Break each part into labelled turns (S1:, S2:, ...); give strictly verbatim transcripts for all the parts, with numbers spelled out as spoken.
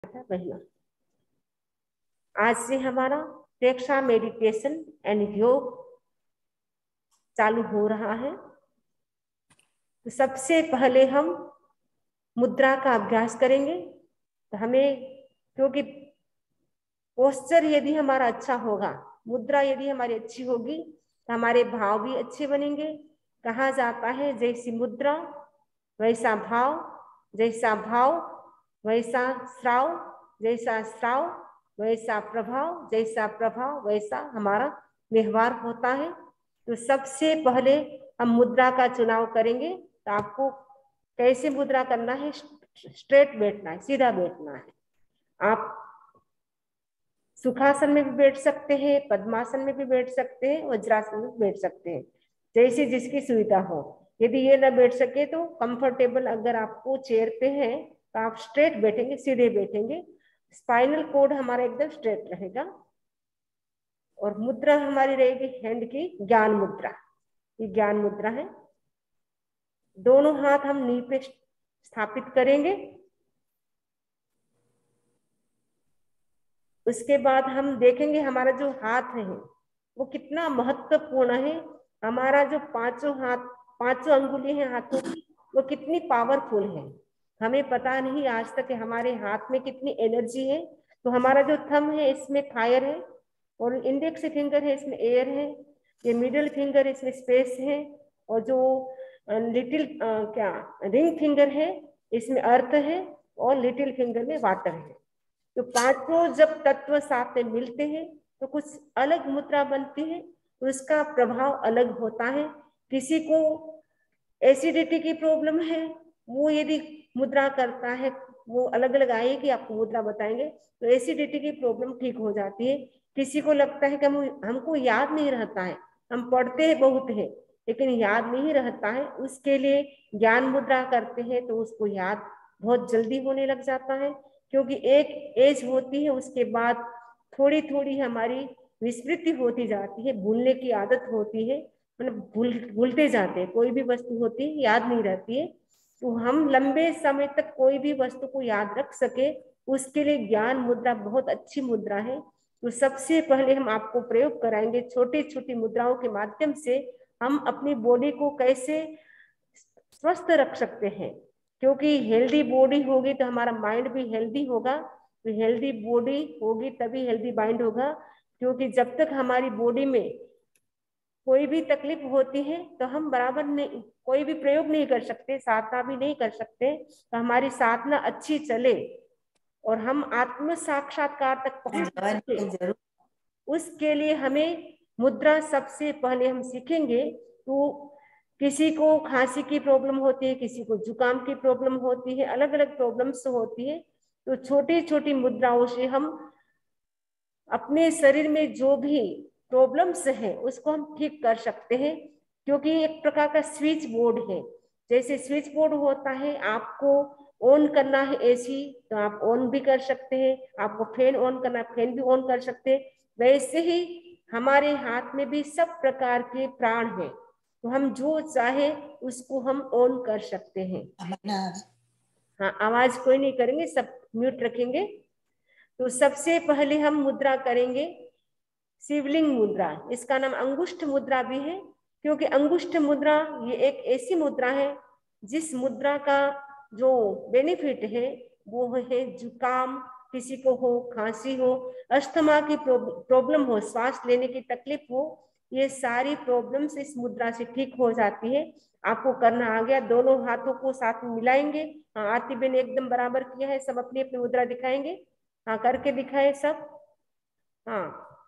S1: बहनों, आज से हमारा प्रेक्षा मेडिटेशन एंड योग चालू हो रहा है। तो सबसे पहले हम मुद्रा का अभ्यास करेंगे। तो हमें, क्योंकि पोस्चर यदि हमारा अच्छा होगा, मुद्रा यदि हमारी अच्छी होगी, तो हमारे भाव भी अच्छे बनेंगे। कहा जाता है जैसी मुद्रा वैसा भाव, जैसा भाव वैसा श्राव, जैसा श्राव वैसा प्रभाव, जैसा प्रभाव वैसा हमारा व्यवहार होता है। तो सबसे पहले हम मुद्रा का चुनाव करेंगे। तो आपको कैसे मुद्रा करना है? स्ट्रेट बैठना है, सीधा बैठना है। आप सुखासन में भी बैठ सकते हैं, पद्मासन में भी बैठ सकते हैं, वज्रासन में भी बैठ सकते हैं, जैसी जिसकी सुविधा हो। यदि ये ना बैठ सके तो कंफर्टेबल, अगर आपको चेयर पे है तो आप स्ट्रेट बैठेंगे, सीधे बैठेंगे। स्पाइनल कोड हमारा एकदम स्ट्रेट रहेगा। और मुद्रा हमारी रहेगी हैंड की ज्ञान मुद्रा। ये ज्ञान मुद्रा है। दोनों हाथ हम नी पे स्थापित करेंगे। उसके बाद हम देखेंगे हमारा जो हाथ है वो कितना महत्वपूर्ण है। हमारा जो पांचों हाथ, पांचों अंगुली है हाथों की, वो कितनी पावरफुल है। हमें पता नहीं आज तक हमारे हाथ में कितनी एनर्जी है। तो हमारा जो थंब है इसमें फायर है, और इंडेक्स फिंगर है इसमें एयर है, ये मिडिल फिंगर इसमें स्पेस है, और जो लिटिल क्या रिंग फिंगर है इसमें अर्थ है, और लिटिल फिंगर में वाटर है। तो पांचों जब तत्व साथ में मिलते हैं तो कुछ अलग मुद्रा बनती है, उसका प्रभाव अलग होता है। किसी को एसिडिटी की प्रॉब्लम है, वो यदि मुद्रा करता है, वो अलग अलग आएगी, आपको मुद्रा बताएंगे, तो एसिडिटी की प्रॉब्लम ठीक हो जाती है। किसी को लगता है कि हम हमको याद नहीं रहता है, हम पढ़ते बहुत है लेकिन याद नहीं रहता है, उसके लिए ज्ञान मुद्रा करते हैं तो उसको याद बहुत जल्दी होने लग जाता है। क्योंकि एक एज होती है, उसके बाद थोड़ी थोड़ी हमारी विस्मृति होती जाती है, भूलने की आदत होती है, मतलब भूल भूलते जाते हैं। कोई भी वस्तु होती है याद नहीं रहती है। तो हम लंबे समय तक कोई भी वस्तु को याद रख सके, उसके लिए ज्ञान मुद्रा बहुत अच्छी मुद्रा है। तो सबसे पहले हम आपको प्रयोग कराएंगे छोटी छोटी मुद्राओं के माध्यम से हम अपनी बॉडी को कैसे स्वस्थ रख सकते हैं। क्योंकि हेल्दी बॉडी होगी तो हमारा माइंड भी हेल्दी होगा, तो हेल्दी बॉडी होगी तभी हेल्दी माइंड होगा। क्योंकि जब तक हमारी बॉडी में कोई भी तकलीफ होती है तो हम बराबर नहीं, कोई भी प्रयोग नहीं कर सकते, साधना भी नहीं कर सकते। तो हमारी साधना अच्छी चले और हम आत्म साक्षात्कार तक पहुंच सके, उसके लिए हमें मुद्रा सबसे पहले हम सीखेंगे। तो किसी को खांसी की प्रॉब्लम होती है, किसी को जुकाम की प्रॉब्लम होती है, अलग अलग प्रॉब्लम्स होती है। तो छोटी छोटी मुद्राओं से हम अपने शरीर में जो भी प्रॉब्लम्स है उसको हम ठीक कर सकते हैं। क्योंकि एक प्रकार का स्विच बोर्ड है, जैसे स्विच बोर्ड होता है, आपको ऑन करना है एसी तो आप ऑन भी कर सकते हैं, आपको फैन ऑन करना है फैन भी ऑन कर सकते हैं। वैसे ही हमारे हाथ में भी सब प्रकार के प्राण है, तो हम जो चाहे उसको हम ऑन कर सकते हैं। हाँ, आवाज कोई नहीं करेंगे, सब म्यूट रखेंगे। तो सबसे पहले हम मुद्रा करेंगे शिवलिंग मुद्रा। इसका नाम अंगुष्ठ मुद्रा भी है, क्योंकि अंगुष्ठ मुद्रा ये एक ऐसी मुद्रा है जिस मुद्रा का जो बेनिफिट है वो है जुकाम, किसी को हो खांसी हो, अस्थमा की प्रॉब्लम हो, सांस लेने की तकलीफ हो, ये सारी प्रॉब्लम्स इस मुद्रा से ठीक हो जाती है। आपको करना आ गया, दोनों हाथों को साथ में मिलाएंगे। हाँ, आरती बेन एकदम बराबर किया है, सब अपनी अपनी मुद्रा दिखाएंगे। हाँ, करके दिखाए सब। हाँ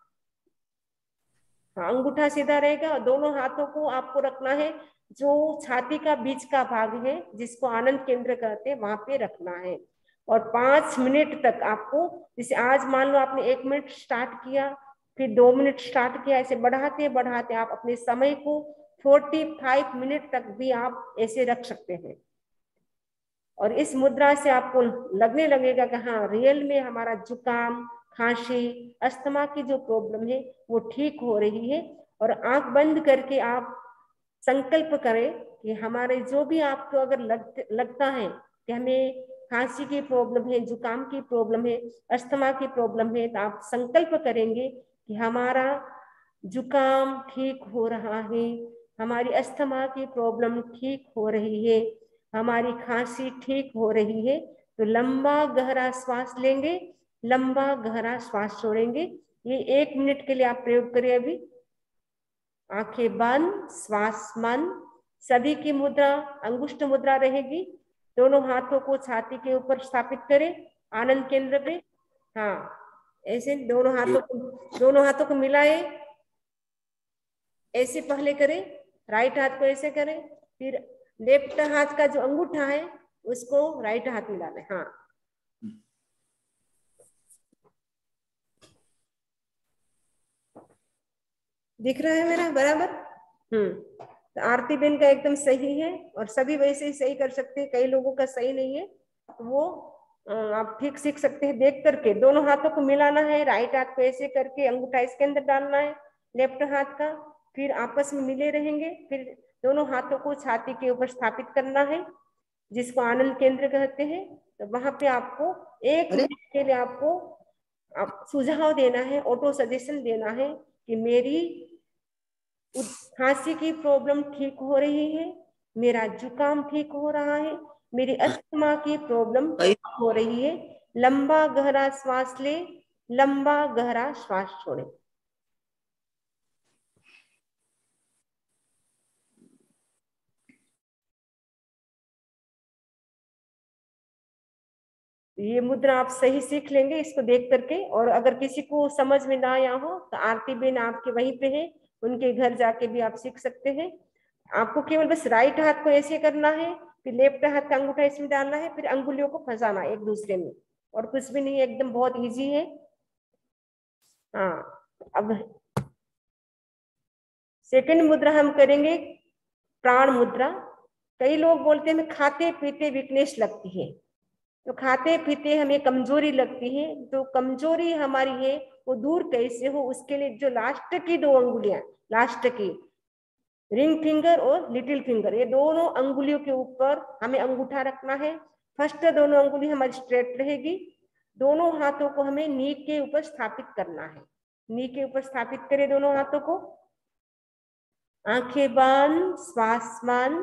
S1: हाँ, अंगूठा सीधा रहेगा और दोनों हाथों को आपको रखना है जो छाती का बीच का भाग है, जिसको आनंद केंद्र कहते हैं, वहां पे रखना है। और पांच मिनट तक आपको, जैसे आज मान लो आपने एक मिनट स्टार्ट किया, फिर दो मिनट स्टार्ट किया, ऐसे बढ़ाते बढ़ाते आप अपने समय को फोर्टी फाइव मिनट तक भी आप ऐसे रख सकते हैं। और इस मुद्रा से आपको लगने लगेगा कि हाँ रियल में हमारा जुकाम, खांसी, अस्थमा की जो प्रॉब्लम है वो ठीक हो रही है। और आंख बंद करके आप संकल्प करें कि हमारे जो भी आपको अगर लग, लगता है कि हमें खांसी की प्रॉब्लम है, जुकाम की प्रॉब्लम है, अस्थमा की प्रॉब्लम है, तो आप संकल्प करेंगे कि हमारा जुकाम ठीक हो रहा है, हमारी अस्थमा की प्रॉब्लम ठीक हो रही है, हमारी खांसी ठीक हो रही है। तो लंबा गहरा श्वास लेंगे, लंबा गहरा श्वास छोड़ेंगे। ये एक मिनट के लिए आप प्रयोग करें। अभी आंखें बंद, श्वास मन। सभी की मुद्रा अंगुष्ठ मुद्रा रहेगी। दोनों हाथों को छाती के ऊपर स्थापित करें, आनंद केंद्र पे। हाँ, ऐसे दोनों हाथों को दोनों हाथों को मिलाए, ऐसे पहले करें, राइट हाथ को ऐसे करें, फिर लेफ्ट हाथ का जो अंगूठा है उसको राइट हाथ में डालें। हाँ, दिख रहा है मेरा बराबर? हम्म तो आरती बेन का एकदम सही है, और सभी वैसे ही सही कर सकते हैं। कई लोगों का सही नहीं है, तो वो आप ठीक सीख सकते हैं देख करके। दोनों हाथों को मिलाना है, राइट हाथ को ऐसे करके अंगूठा इसके अंदर डालना है, लेफ्ट हाथ का, फिर आपस में मिले रहेंगे। फिर दोनों हाथों को छाती के ऊपर स्थापित करना है, जिसको आनंद केंद्र कहते हैं। तो वहां पे आपको एक मिनट के लिए आपको आप सुझाव देना है, ऑटो सजेशन देना है कि मेरी खांसी की प्रॉब्लम ठीक हो रही है, मेरा जुकाम ठीक हो रहा है, मेरी अस्थमा की प्रॉब्लम ठीक हो रही है। लंबा गहरा श्वास ले, लंबा गहरा श्वास छोड़े। ये मुद्रा आप सही सीख लेंगे इसको देख करके। और अगर किसी को समझ में ना आया हो तो आरती बेन आपके वहीं पे है, उनके घर जाके भी आप सीख सकते हैं। आपको केवल बस राइट हाथ को ऐसे करना है, फिर लेफ्ट हाथ का अंगूठा इसमें डालना है, फिर अंगुलियों को फंसाना एक दूसरे में, और कुछ भी नहीं है, एकदम बहुत इजी है। हाँ, अब सेकंड मुद्रा हम करेंगे प्राण मुद्रा। कई लोग बोलते हैं खाते पीते वीकनेस लगती है, तो खाते पीते हमें कमजोरी लगती है। तो कमजोरी हमारी है वो दूर कैसे हो, उसके लिए जो लास्ट की दो अंगुलियां, लास्ट की रिंग फिंगर और लिटिल फिंगर, ये दोनों अंगुलियों के ऊपर हमें अंगूठा रखना है। फर्स्ट दोनों अंगुली हमारी स्ट्रेट रहेगी। दोनों हाथों को हमें नी के ऊपर स्थापित करना है। नी के ऊपर स्थापित करें दोनों हाथों को, आंखें बंद, श्वास मन।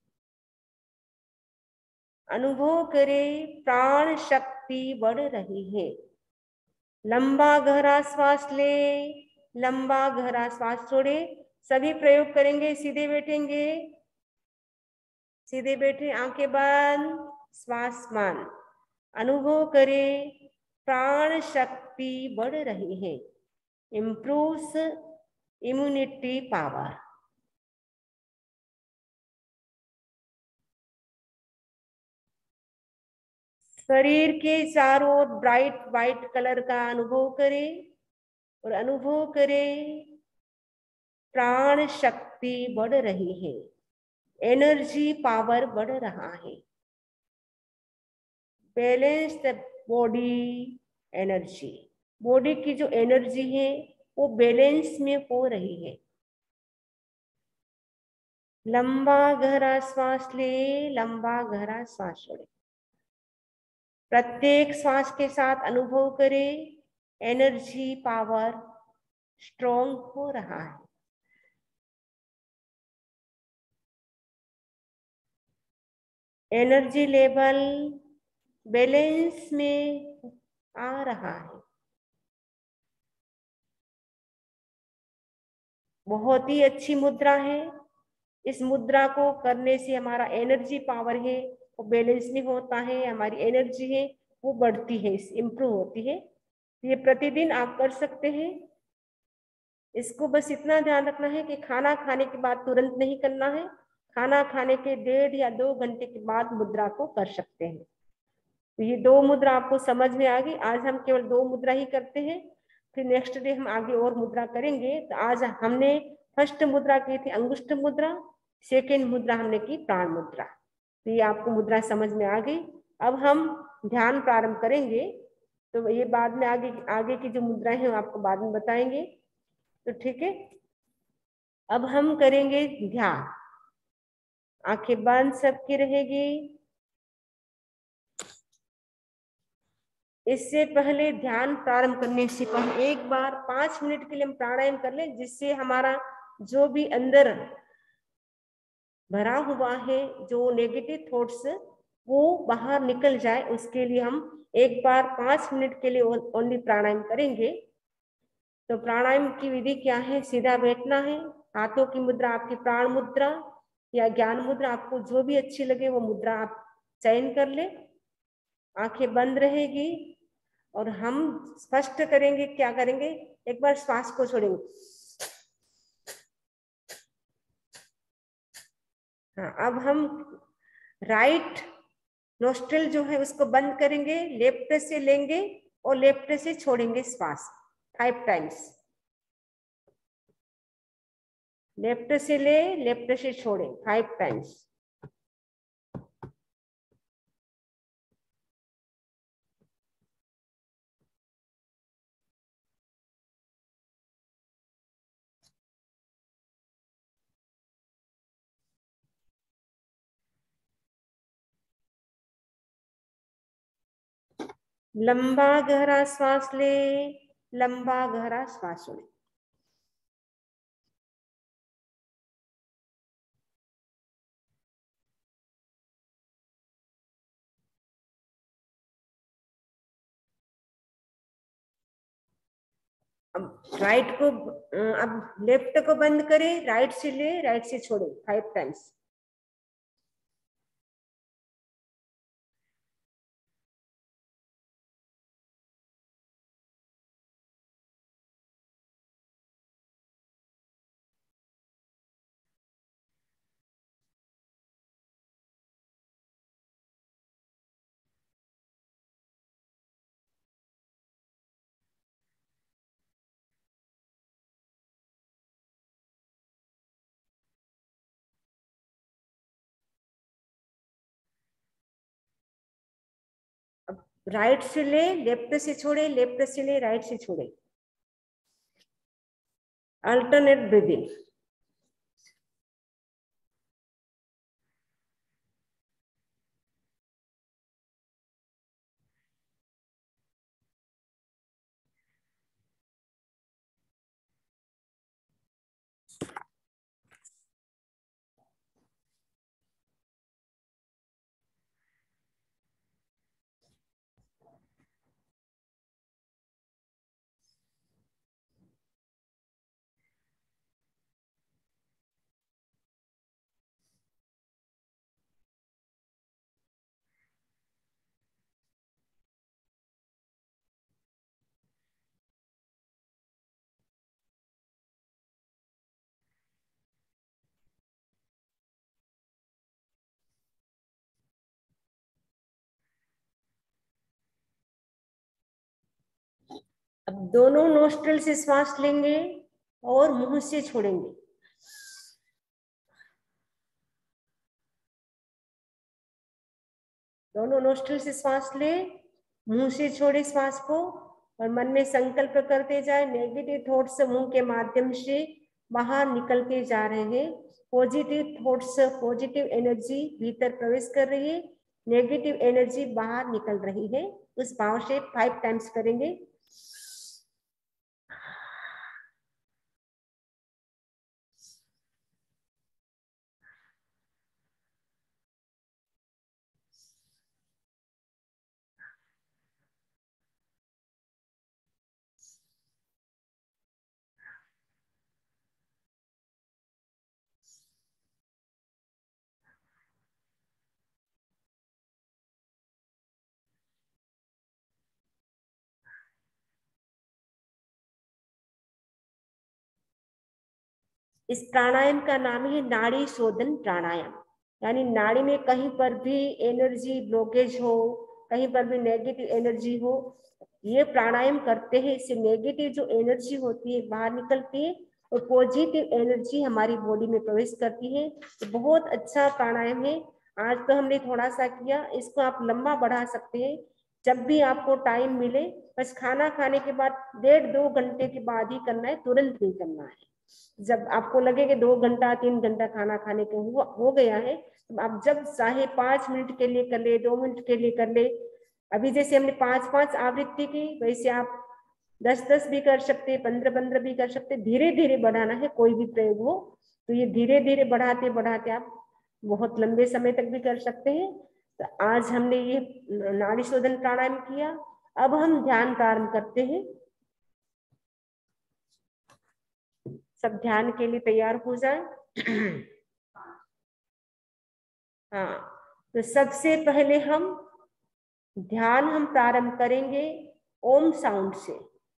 S1: अनुभव करें प्राण शक्ति बढ़ रही है। लंबा गहरा श्वास ले, लंबा गहरा श्वास छोड़े। सभी प्रयोग करेंगे, सीधे बैठेंगे, सीधे बैठे, आंखें बंद, श्वास मान। अनुभव करें प्राण शक्ति बढ़ रही है। Improves immunity power. शरीर के चारों ओर ब्राइट व्हाइट कलर का अनुभव करें, और अनुभव करें प्राण शक्ति बढ़ रही है, एनर्जी पावर बढ़ रहा है। Balance the body energy. Body की जो एनर्जी है वो बैलेंस में हो रही है। लंबा गहरा श्वास ले, लंबा गहरा श्वास छोड़े। प्रत्येक श्वास के साथ अनुभव करें एनर्जी पावर स्ट्रॉन्ग हो रहा है। एनर्जी लेवल बैलेंस में आ रहा है। बहुत ही अच्छी मुद्रा है। इस मुद्रा को करने से हमारा एनर्जी पावर है वो बैलेंस में होता है, हमारी एनर्जी है वो बढ़ती है, इम्प्रूव होती है। ये प्रतिदिन आप कर सकते हैं। इसको बस इतना ध्यान रखना है कि खाना खाने के बाद तुरंत नहीं करना है। खाना खाने के डेढ़ या दो घंटे के बाद मुद्रा को कर सकते हैं। तो ये दो मुद्रा आपको समझ में आ गई। आज हम केवल दो मुद्रा ही करते हैं, फिर नेक्स्ट डे हम आगे और मुद्रा करेंगे। तो आज हमने फर्स्ट मुद्रा की थी अंगुष्ठ मुद्रा, सेकेंड मुद्रा हमने की प्राण मुद्रा। तो ये आपको मुद्रा समझ में आ गई। अब हम ध्यान प्रारंभ करेंगे, तो ये बाद में आगे आगे की जो मुद्राएं हैं आपको बाद में बताएंगे। तो ठीक है, अब हम करेंगे ध्यान। आंखें बंद सबकी रहेगी। इससे पहले ध्यान प्रारंभ करने से पहले एक बार पांच मिनट के लिए हम प्राणायाम कर लें, जिससे हमारा जो भी अंदर भरा हुआ है, जो नेगेटिव थॉट्स, वो बाहर निकल जाए। उसके लिए हम एक बार पांच मिनट के लिए ओनली प्राणायाम करेंगे। तो प्राणायाम की विधि क्या है? सीधा बैठना है, हाथों की मुद्रा आपकी प्राण मुद्रा या ज्ञान मुद्रा, आपको जो भी अच्छी लगे वो मुद्रा आप चयन कर ले। आंखें बंद रहेगी और हम स्पष्ट करेंगे। क्या करेंगे? एक बार श्वास को छोड़ेंगे। हाँ, अब हम राइट नोस्ट्रिल जो है उसको बंद करेंगे, लेफ्ट से लेंगे और लेफ्ट से छोड़ेंगे श्वास फाइव टाइम्स। लेफ्ट से ले, लेफ्ट से छोड़े फाइव टाइम्स। लंबा गहरा श्वास ले, लंबा गहरा श्वास छोड़े। अब राइट को, अब लेफ्ट को बंद करें, राइट से ले, राइट से छोड़े फाइव टाइम्स। अब राइट से ले, लेफ्ट से छोड़े, लेफ्ट से ले, राइट से छोड़े। Alternate breathing. अब दोनों नोस्ट्रिल से श्वास लेंगे और मुंह से छोड़ेंगे। दोनों नोस्ट्रिल से श्वास ले, मुंह से छोड़े श्वास को और मन में संकल्प करते जाए, नेगेटिव थॉट्स मुंह के माध्यम से बाहर निकलते जा रहे हैं। पॉजिटिव थॉट्स, पॉजिटिव एनर्जी भीतर प्रवेश कर रही है, नेगेटिव एनर्जी बाहर निकल रही है। उस भाव से फाइव टाइम्स करेंगे। इस प्राणायाम का नाम है नाड़ी शोधन प्राणायाम। यानी नाड़ी में कहीं पर भी एनर्जी ब्लॉकेज हो, कहीं पर भी नेगेटिव एनर्जी हो, ये प्राणायाम करते हैं, इससे नेगेटिव जो एनर्जी होती है बाहर निकलती है और पॉजिटिव एनर्जी हमारी बॉडी में प्रवेश करती है। तो बहुत अच्छा प्राणायाम है। आज तो हमने थोड़ा सा किया, इसको आप लंबा बढ़ा सकते हैं। जब भी आपको टाइम मिले, बस खाना खाने के बाद डेढ़ दो घंटे के बाद ही करना है, तुरंत नहीं करना है। जब आपको लगे कि दो घंटा तीन घंटा खाना खाने के हो, हो गया है, तो आप जब चाहे पांच मिनट के लिए कर ले, दो मिनट के लिए कर ले, अभी जैसे हमने पांच पांच आवृत्ति की, वैसे आप दस दस भी कर सकते, पंद्रह पंद्रह भी कर सकते। धीरे धीरे बढ़ाना है, कोई भी प्रयोग हो तो ये धीरे धीरे बढ़ाते बढ़ाते आप बहुत लंबे समय तक भी कर सकते हैं। तो आज हमने ये नाड़ी शोधन प्राणायाम किया। अब हम ध्यान प्रारंभ करते हैं। सब ध्यान के लिए तैयार हो जाए। हाँ, तो सबसे पहले हम ध्यान हम प्रारंभ करेंगे ओम साउंड से।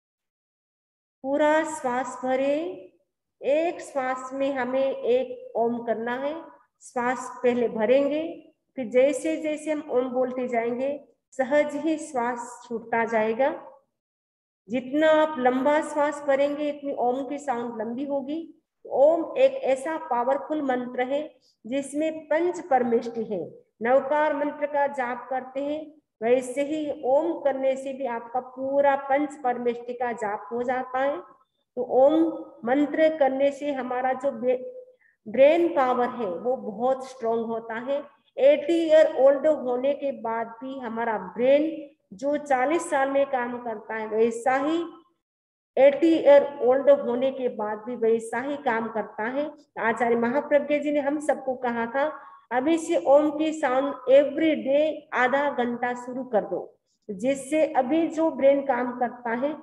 S1: पूरा श्वास भरे, एक श्वास में हमें एक ओम करना है। श्वास पहले भरेंगे, फिर जैसे जैसे हम ओम बोलते जाएंगे सहज ही श्वास छूटता जाएगा। जितना आप लंबा श्वास भरेंगे इतनी ओम की साउंड लंबी होगी। ओम एक ऐसा पावरफुल मंत्र है जिसमें पंच परमेष्टि है। नवकार मंत्र का जाप करते हैं, वैसे ही ओम करने से भी आपका पूरा पंच परमेष्टि का जाप हो जाता है। तो ओम मंत्र करने से हमारा जो ब्रेन पावर है वो बहुत स्ट्रोंग होता है। अस्सी ईयर ओल्ड होने के बाद भी हमारा ब्रेन जो चालीस साल में काम करता है वैसा ही अस्सी ईयर ओल्ड होने के बाद भी वैसा ही काम करता है। आचार्य महाप्रज्ञ जी ने हम सबको कहा था अभी से ओम की साउंड एवरी डे आधा घंटा शुरू कर दो, जिससे अभी जो ब्रेन काम करता है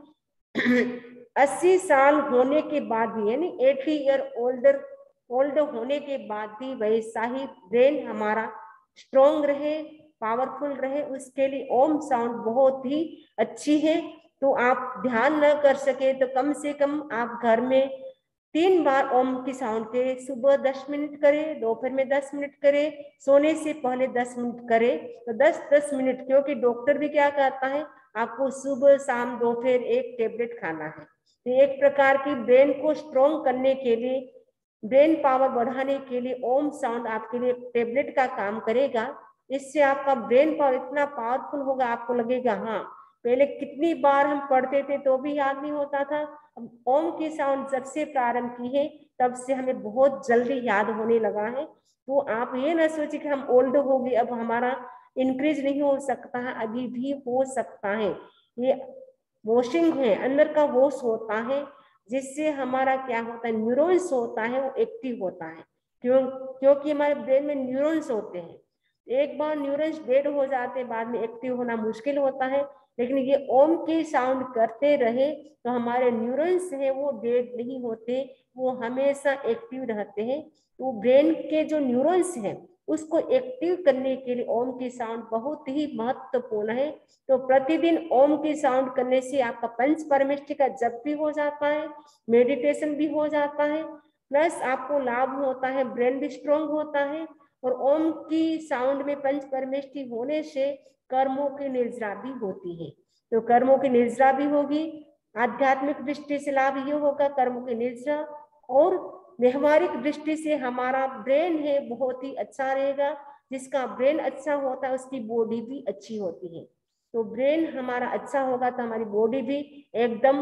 S1: अस्सी साल होने के बाद भी, यानी अस्सी ईयर ओल्डर ओल्ड होने के बाद भी वैसा ही ब्रेन हमारा स्ट्रोंग रहे, पावरफुल रहे, उसके लिए ओम साउंड बहुत ही अच्छी है। तो आप ध्यान न कर सके तो कम से कम आप घर में तीन बार ओम की साउंड के, सुबह दस मिनट करें, दोपहर में दस मिनट करें, सोने से पहले दस मिनट करें। तो दस दस मिनट, क्योंकि डॉक्टर भी क्या कहता है आपको सुबह शाम दोपहर एक टेबलेट खाना है। तो एक प्रकार की ब्रेन को स्ट्रोंग करने के लिए, ब्रेन पावर बढ़ाने के लिए ओम साउंड आपके लिए टेबलेट का काम करेगा। इससे आपका ब्रेन पावर इतना पावरफुल होगा, आपको लगेगा हाँ पहले कितनी बार हम पढ़ते थे तो भी याद नहीं होता था, अब ओम की साउंड जब से प्रारंभ की है तब से हमें बहुत जल्दी याद होने लगा है। तो आप ये ना सोचिए कि हम ओल्ड हो गए अब हमारा इंक्रीज नहीं हो सकता है, अभी भी हो सकता है। ये वॉशिंग है, अंदर का वॉश होता है, जिससे हमारा क्या होता है न्यूरॉन्स होता है वो एक्टिव होता है। क्यों? क्योंकि हमारे ब्रेन में न्यूरॉन्स होते हैं। एक बार न्यूरॉन्स डेड हो जाते बाद में एक्टिव होना मुश्किल होता है, लेकिन ये ओम की साउंड करते रहे तो हमारे न्यूरॉन्स है वो डेड नहीं होते, वो हमेशा एक्टिव रहते हैं। तो ब्रेन के जो न्यूरॉन्स हैं उसको एक्टिव करने के लिए ओम की साउंड बहुत ही महत्वपूर्ण है। तो प्रतिदिन ओम की साउंड करने से आपका पंच परमेष्टि का जप भी हो जाता है, मेडिटेशन भी हो जाता है, प्लस आपको लाभ होता है, ब्रेन भी स्ट्रोंग होता है। और ओम की साउंड में पंच परमेष्टि होने से कर्मों की निर्जरा भी होती है। तो कर्मों की निर्जरा भी होगी, आध्यात्मिक दृष्टि से लाभ ये होगा कर्मों की निर्जरा, और व्यवहारिक दृष्टि से हमारा ब्रेन है बहुत ही अच्छा रहेगा। जिसका ब्रेन अच्छा होता है उसकी बॉडी भी अच्छी होती है। तो ब्रेन हमारा अच्छा होगा तो हमारी बॉडी भी एकदम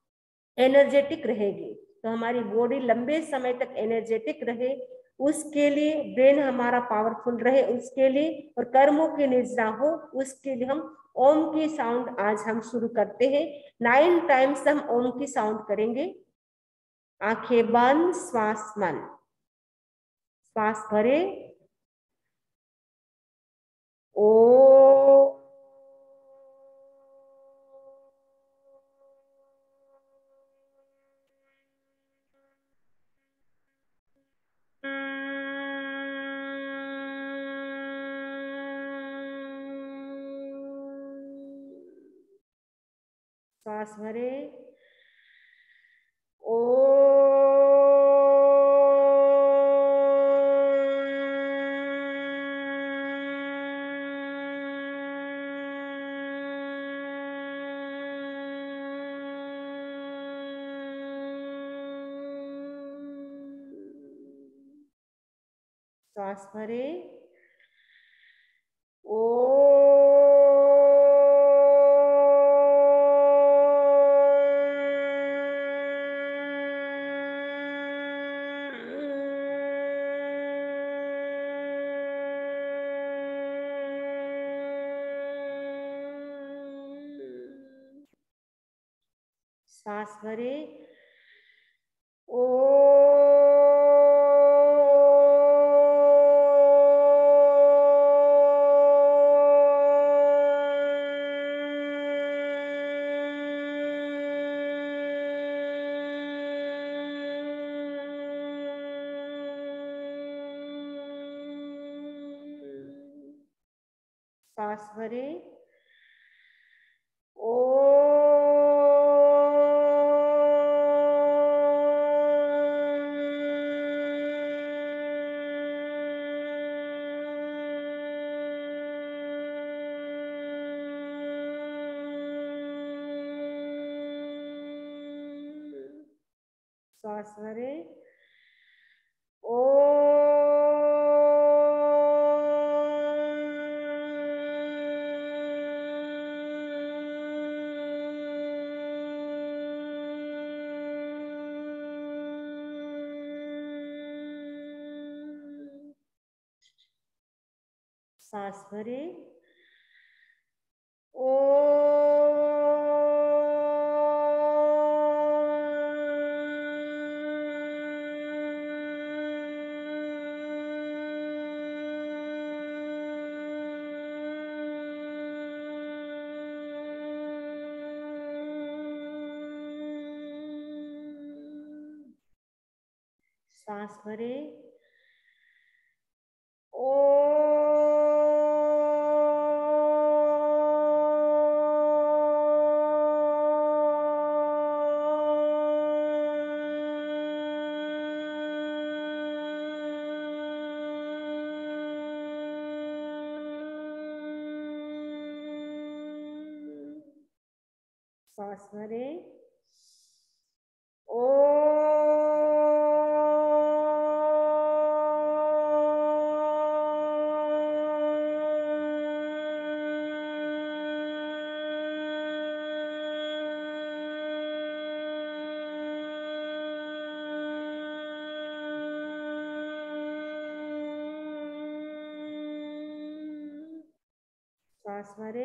S1: एनर्जेटिक रहेगी। तो हमारी बॉडी लंबे समय तक एनर्जेटिक रहे उसके लिए, ब्रेन हमारा पावरफुल रहे उसके लिए, और कर्मों की निर्जरा हो उसके लिए हम ओम की साउंड आज हम शुरू करते हैं। नाइन टाइम्स हम ओम की साउंड करेंगे। आंखें बंद, श्वास मन, श्वास भरे, ओ श्वास भरे, ओ श्वास भरे, ओ सांस भरे, ओ सांस भरे, ओ सांस भरे, ओ सांस भरे, ओ सांस भरे, ओ सांस भरे, ओ सांस भरे,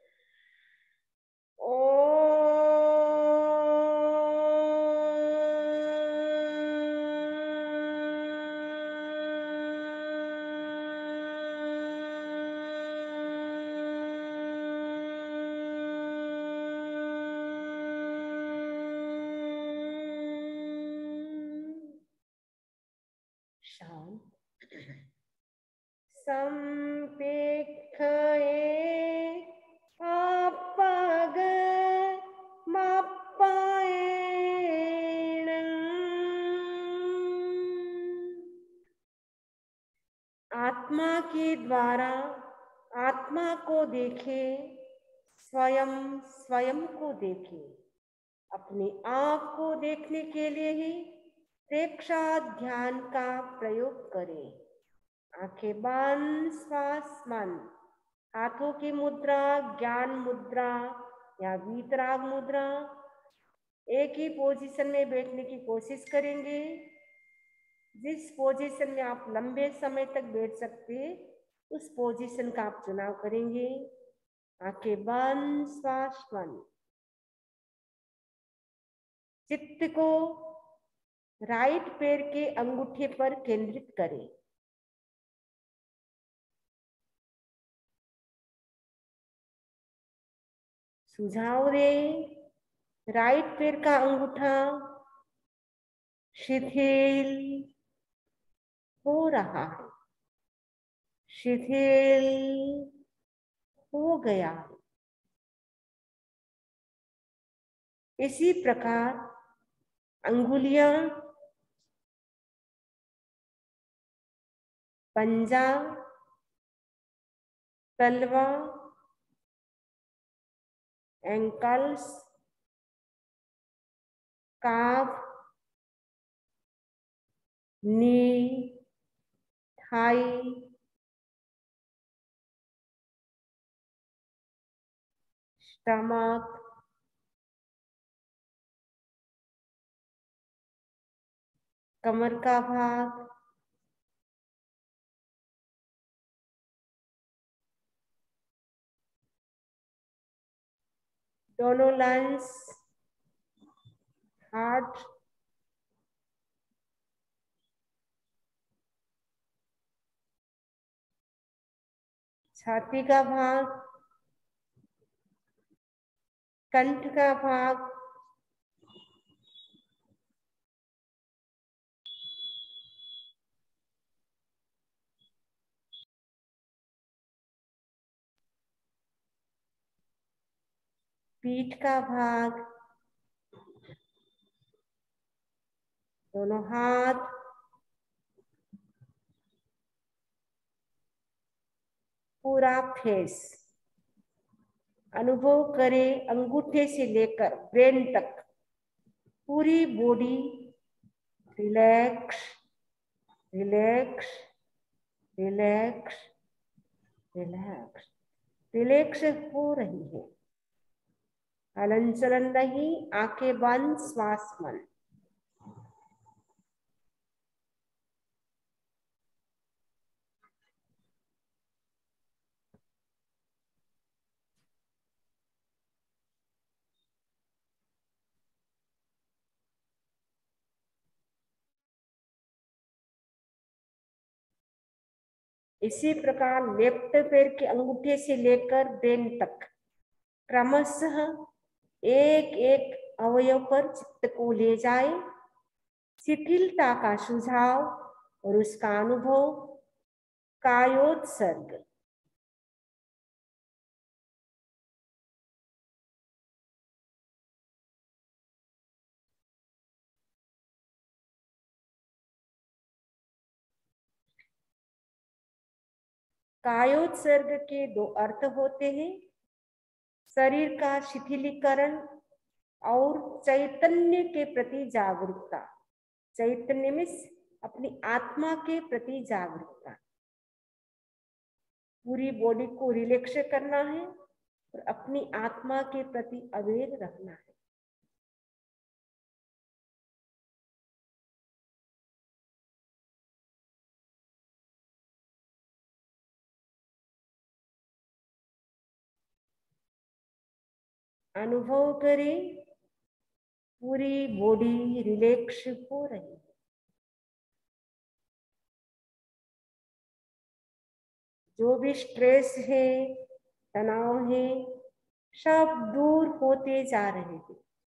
S1: ओ शांत। संपेक्षये आपाग मापायेण, आत्मा के द्वारा आत्मा को देखे, स्वयं स्वयं को देखे। अपनी आँख को देखने के लिए ही प्रेक्षा ध्यान का प्रयोग करें। आंखें बंद, श्वास बंद। हाथों की मुद्रा ज्ञान मुद्रा या वीतराग मुद्रा। एक ही पोजीशन में बैठने की कोशिश करेंगे। जिस पोजीशन में आप लंबे समय तक बैठ सकते हैं उस पोजीशन का आप चुनाव करेंगे। आंखें बंद, श्वास बंद। चित्त को राइट पैर के अंगूठे पर केंद्रित करें। सुझाव दें, राइट पैर का अंगूठा शिथिल हो रहा है, शिथिल हो गया। इसी प्रकार अंगुलियां पंजा, तलवा, ankles, calf, knee, thigh, stomach, कमर का भाग, दोनों लंग्स, हार्ट, छाती का भाग, कंठ का भाग, पीठ का भाग, दोनों हाथ, पूरा फेस। अनुभव करें अंगूठे से लेकर ब्रेन तक पूरी body relax relax relax relax relax हो रही है। हलन चलन नहीं, आंखें बंद, श्वास मन। इसी प्रकार लेफ्ट पैर के अंगूठे से लेकर ब्रेन तक क्रमशः एक एक अवयव पर चित्त को ले जाए, शिथिलता का सुझाव और उसका अनुभव। कायोत्सर्ग। कायोत्सर्ग के दो अर्थ होते हैं, शरीर का शिथिलीकरण और चैतन्य के प्रति जागरूकता। चैतन्य में अपनी आत्मा के प्रति जागरूकता। पूरी बॉडी को रिलैक्स करना है और अपनी आत्मा के प्रति अवेयर रखना है। अनुभव करें पूरी बॉडी रिलैक्स हो रही है। जो भी स्ट्रेस है, तनाव है, सब दूर होते जा रहे हैं।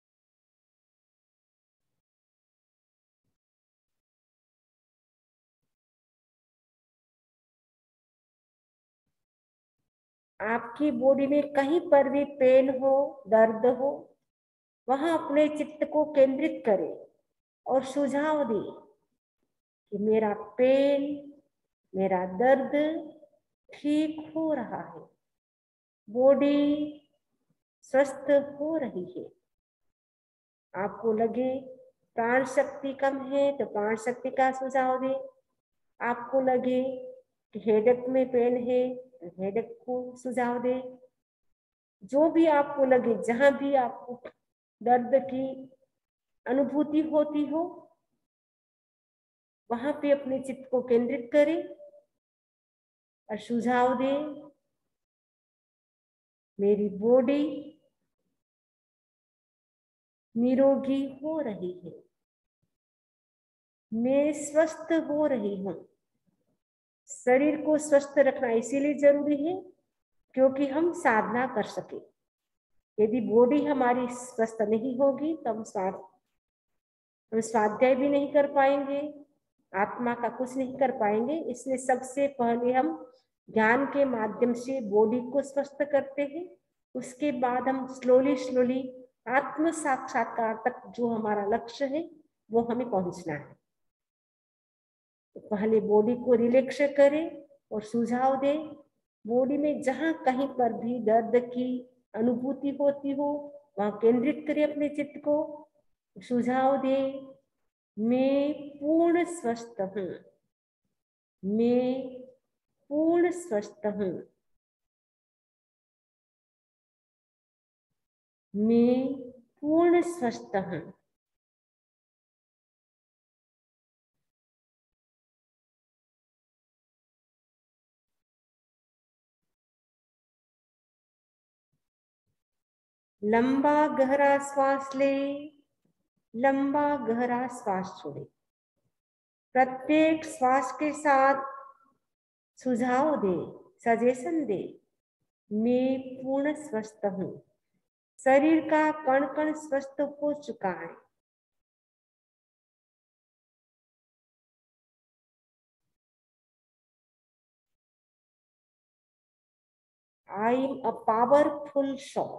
S1: आपकी बॉडी में कहीं पर भी पेन हो, दर्द हो, वहां अपने चित्त को केंद्रित करें और सुझाव दें कि मेरा पेन, मेरा दर्द ठीक हो रहा है, बॉडी स्वस्थ हो रही है। आपको लगे प्राण शक्ति कम है तो प्राण शक्ति का सुझाव दें। आपको लगे कि हेडेक में पेन है तो हेडेक को सुझाव दें। जो भी आपको लगे, जहां भी आपको दर्द की अनुभूति होती हो, वहां पे अपने चित्त को केंद्रित करें और सुझाव दें, मेरी बॉडी निरोगी हो रही है, मैं स्वस्थ हो रही हूं। शरीर को स्वस्थ रखना इसीलिए जरूरी है क्योंकि हम साधना कर सके। यदि बॉडी हमारी स्वस्थ नहीं होगी तो हम स्वाद हम स्वाध्याय भी नहीं कर पाएंगे, आत्मा का कुछ नहीं कर पाएंगे। इसलिए सबसे पहले हम ज्ञान के माध्यम से बॉडी को स्वस्थ करते हैं, उसके बाद हम स्लोली स्लोली आत्म साक्षात्कार तक जो हमारा लक्ष्य है वो हमें पहुंचना है। तो पहले बॉडी को रिलैक्स करें और सुझाव दें। बॉडी में जहां कहीं पर भी दर्द की अनुभूति होती हो वहां केंद्रित करें अपने चित्त को, सुझाव दें, मैं पूर्ण स्वस्थ हूं, मैं पूर्ण स्वस्थ हूं, मैं पूर्ण स्वस्थ हूं। लंबा गहरा श्वास ले लंबा गहरा श्वास छोड़े। प्रत्येक श्वास के साथ सुझाव दे, सजेशन दे, मैं पूर्ण स्वस्थ हूं। शरीर का कण कण स्वस्थ हो चुका है। I am a powerful soul.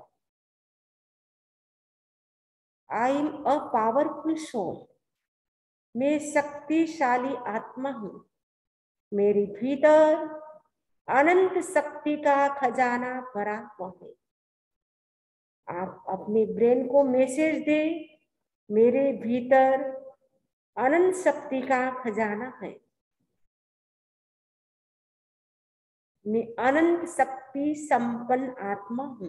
S1: I am a powerful soul. मैं शक्तिशाली आत्मा हूं। मेरे भीतर अनंत शक्ति का खजाना भरा हुआ है। आप अपने ब्रेन को मैसेज दे, मेरे भीतर अनंत शक्ति का खजाना है। मैं अनंत शक्ति संपन्न आत्मा हूं।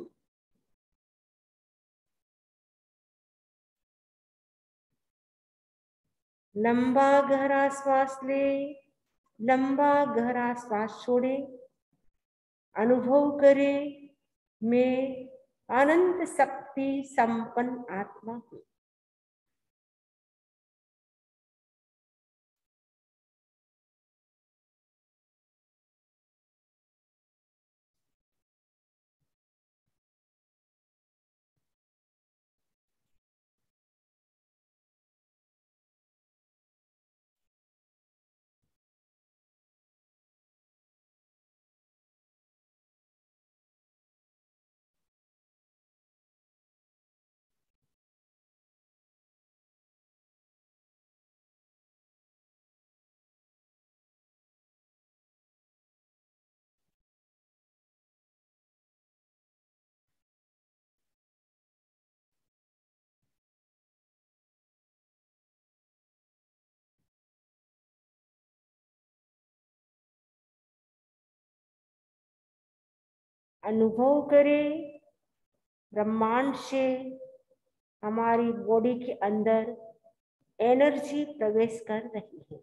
S1: लंबा गहरा श्वास ले, लंबा गहरा श्वास छोड़े। अनुभव करे, मैं अनंत शक्ति संपन्न आत्मा हूं। अनुभव करें, ब्रह्मांड से हमारी बॉडी के अंदर एनर्जी प्रवेश कर रही है।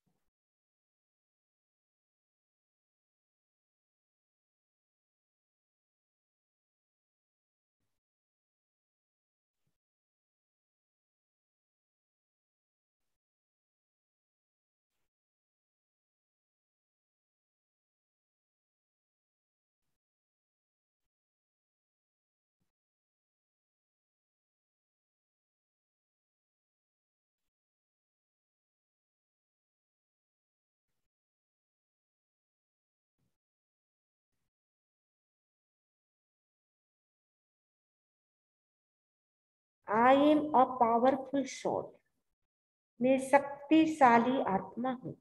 S1: I am a powerful soul. मैं शक्तिशाली आत्मा हूं।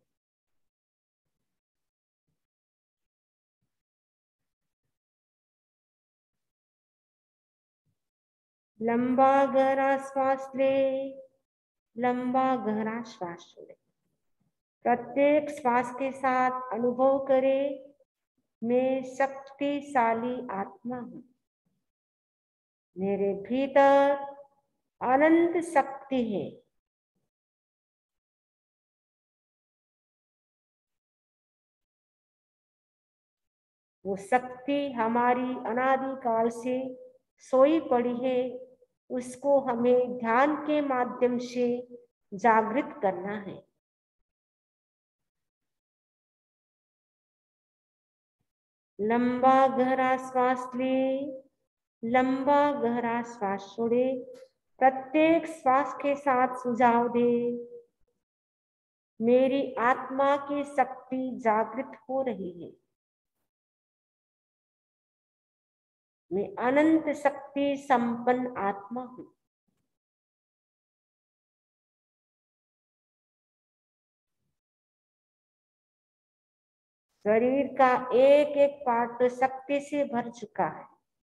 S1: लंबा गहरा श्वास ले, लंबा गहरा श्वास छोड़े। प्रत्येक श्वास के साथ अनुभव करें, मैं शक्तिशाली आत्मा हूं। मेरे भीतर अनंत शक्ति है। वो शक्ति हमारी अनादिकाल से सोई पड़ी है। उसको हमें ध्यान के माध्यम से जागृत करना है। लंबा गहरा श्वास ले, लंबा गहरा श्वास छोड़े। प्रत्येक श्वास के साथ सुझाव दे, मेरी आत्मा की शक्ति जागृत हो रही है। मैं अनंत शक्ति संपन्न आत्मा हूं। शरीर का एक एक पार्ट शक्ति से भर चुका है।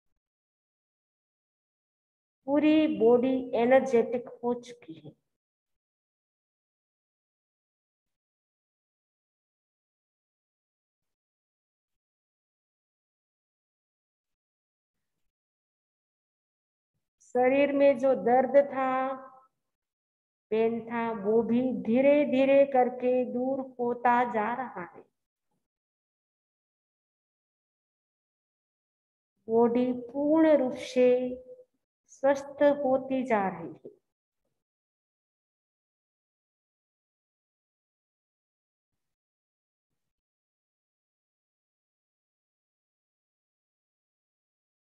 S1: पूरी बॉडी एनर्जेटिक हो चुकी है। शरीर में जो दर्द था, पेन था, वो भी धीरे धीरे करके दूर होता जा रहा है। बॉडी पूर्ण रूप से स्वस्थ होती जा रही है।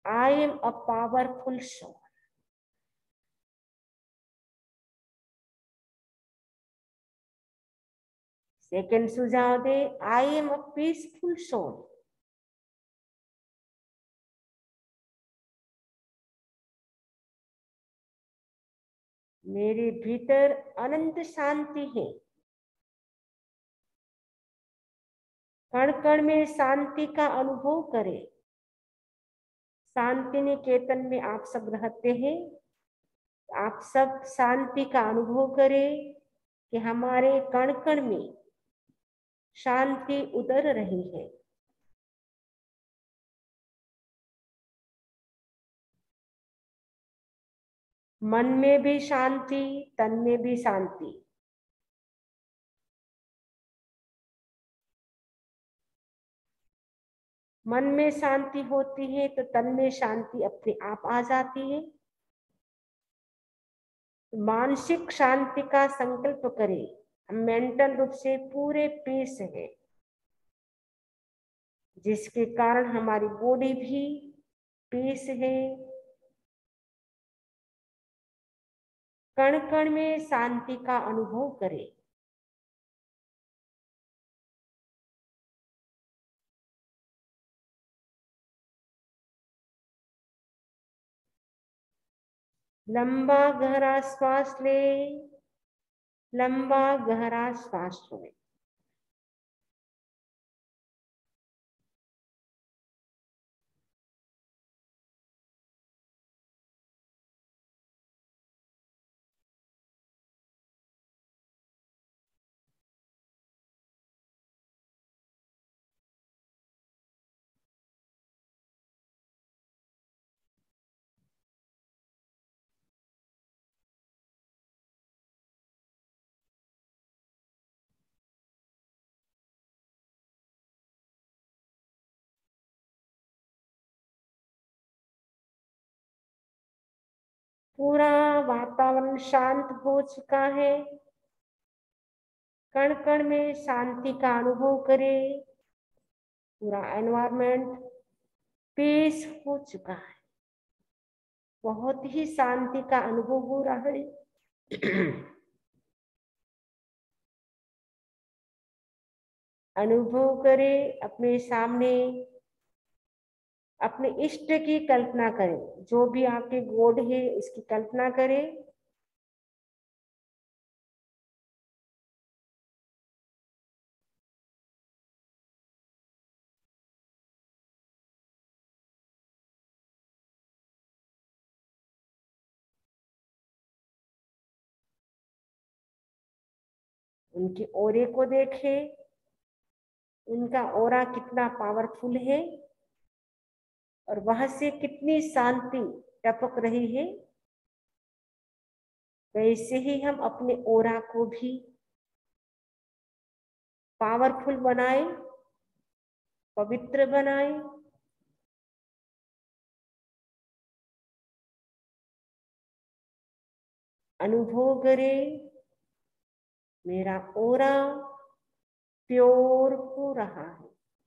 S1: I am a powerful soul. Second सुझाव दे, I am a peaceful soul. मेरे भीतर अनंत शांति है। कण कण में शांति का अनुभव करें। शांति निकेतन में आप सब रहते हैं। आप सब शांति का अनुभव करें कि हमारे कण कण में शांति उतर रही है। मन में भी शांति, तन में भी शांति। मन में शांति होती है तो तन में शांति अपने आप आ जाती है। मानसिक शांति का संकल्प करें। हम मेंटल रूप से पूरे पीस है, जिसके कारण हमारी बॉडी भी पीस है। कण कण में शांति का अनुभव करें। लंबा गहरा श्वास ले, लंबा गहरा श्वास छोड़े। पूरा वातावरण शांत हो चुका है। कण कण में शांति का अनुभव करें। पूरा एनवायरनमेंट पीस हो चुका है। बहुत ही शांति का अनुभव हो रहा है। अनुभव करें। अपने सामने अपने इष्ट की कल्पना करें। जो भी आपके गॉड है उसकी कल्पना करें। उनके ओरे को देखें। उनका ओरा कितना पावरफुल है और वहां से कितनी शांति टपक रही है। वैसे ही हम अपने ओरा को भी पावरफुल बनाए, पवित्र बनाए। अनुभव करें मेरा ओरा प्योर हो रहा है।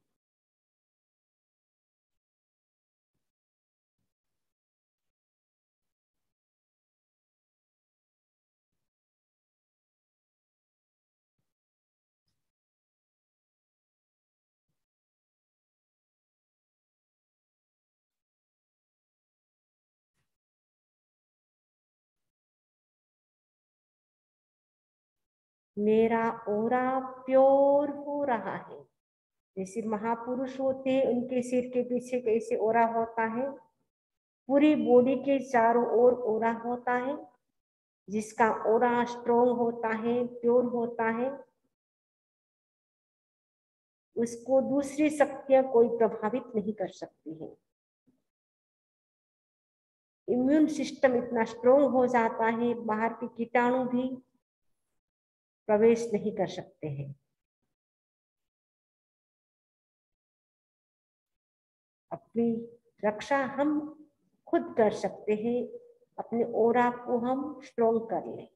S1: मेरा ओरा प्योर हो रहा है। जैसे महापुरुष होते हैं, उनके सिर के पीछे कैसे ओरा होता है, पूरी बॉडी के चारों ओर ओरा होता है। जिसका ओरा स्ट्रोंग होता है, प्योर होता है, उसको दूसरी शक्तियां कोई प्रभावित नहीं कर सकती है। इम्यून सिस्टम इतना स्ट्रोंग हो जाता है, बाहर के कीटाणु भी प्रवेश नहीं कर सकते हैं। अपनी रक्षा हम खुद कर सकते हैं। अपने ओरा को हम स्ट्रोंग कर लें।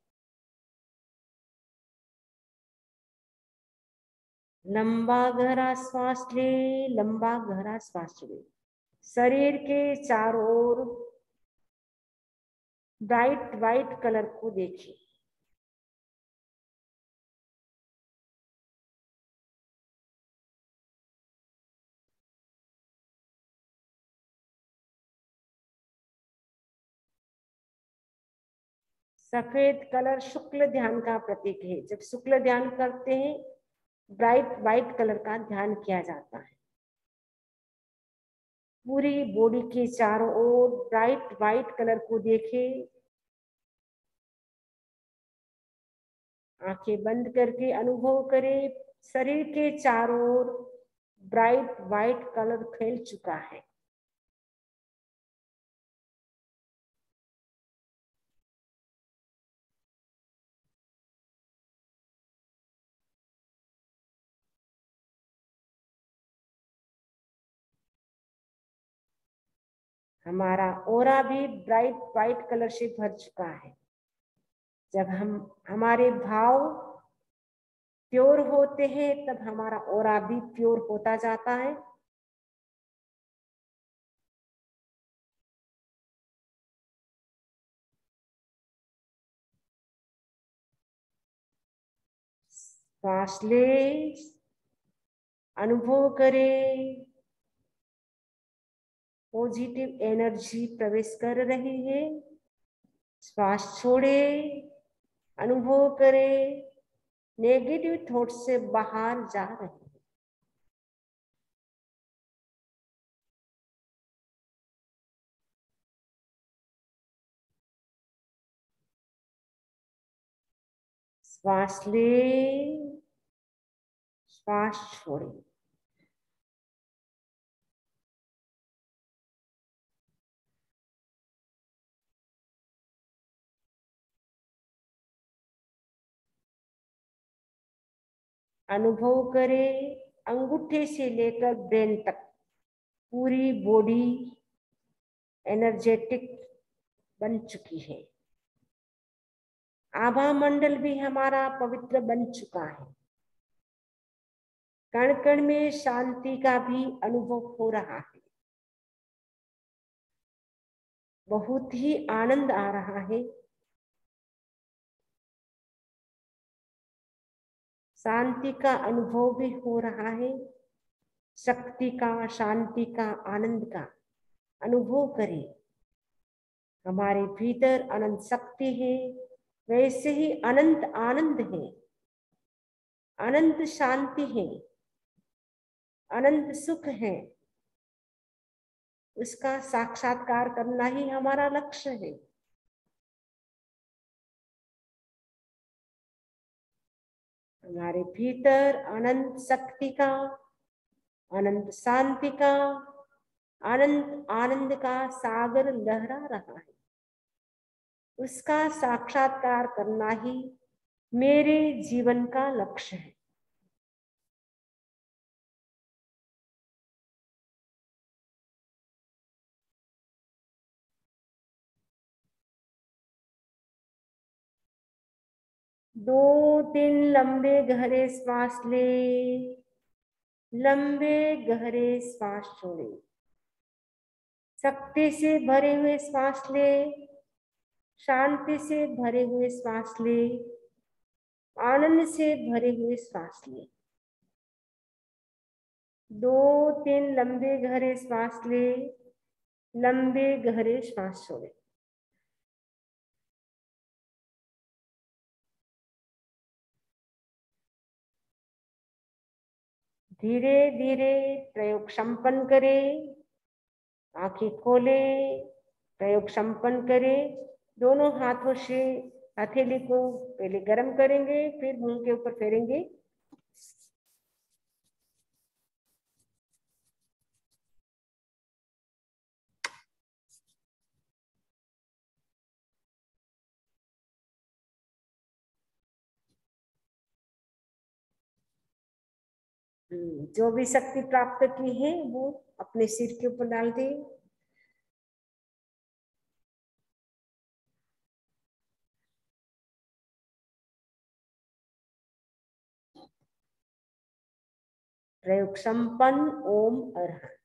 S1: लंबा गहरा श्वास ले, लंबा गहरा श्वास छोड़े। शरीर के चारों ओर ब्राइट व्हाइट कलर को देखिए। सफेद कलर शुक्ल ध्यान का प्रतीक है। जब शुक्ल ध्यान करते हैं ब्राइट व्हाइट कलर का ध्यान किया जाता है। पूरी बॉडी के चारों ओर ब्राइट व्हाइट कलर को देखें। आंखें बंद करके अनुभव करें शरीर के चारों ओर ब्राइट व्हाइट कलर फैल चुका है। हमारा ऑरा भी ब्राइट व्हाइट कलर से भर चुका है। जब हम हमारे भाव प्योर होते हैं तब हमारा ऑरा भी प्योर होता जाता है। सांस ले, अनुभव करें पॉजिटिव एनर्जी प्रवेश कर रही है। श्वास छोड़े, अनुभव करें नेगेटिव थॉट से बाहर जा रहे हैं। श्वास ले, श्वास छोड़े। अनुभव करें अंगूठे से लेकर ब्रेन तक पूरी बॉडी एनर्जेटिक बन चुकी है। आभा मंडल भी हमारा पवित्र बन चुका है। कण कण में शांति का भी अनुभव हो रहा है। बहुत ही आनंद आ रहा है। शांति का अनुभव भी हो रहा है। शक्ति का, शांति का, आनंद का अनुभव करें। हमारे भीतर अनंत शक्ति है, वैसे ही अनंत आनंद है, अनंत शांति है, अनंत सुख है। उसका साक्षात्कार करना ही हमारा लक्ष्य है। हमारे भीतर अनंत शक्ति का, अनंत शांति का, अनंत आनंद का सागर लहरा रहा है। उसका साक्षात्कार करना ही मेरे जीवन का लक्ष्य है। दो तीन लंबे गहरे श्वास ले, लंबे गहरे श्वास छोड़े। शक्ति से भरे हुए श्वास ले, शांति से भरे हुए श्वास ले, आनंद से भरे हुए श्वास ले। दो तीन लंबे गहरे श्वास ले, लंबे गहरे श्वास छोड़े। धीरे धीरे प्रयोग संपन्न करें। आंखें खोले, प्रयोग संपन्न करें। दोनों हाथों से हथेली को पहले गर्म करेंगे, फिर मुंह के ऊपर फेरेंगे। जो भी शक्ति प्राप्त की है वो अपने सिर के ऊपर डाल दे। प्रयोग संपन्न। ओम अरहत।